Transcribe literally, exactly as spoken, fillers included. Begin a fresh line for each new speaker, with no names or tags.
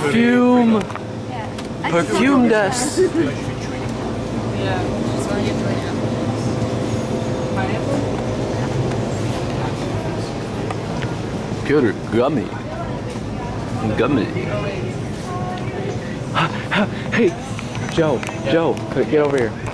Perfume. Perfume dust.
Yeah.
Good gummy. Gummy. Hey, Joe, Joe, get over here.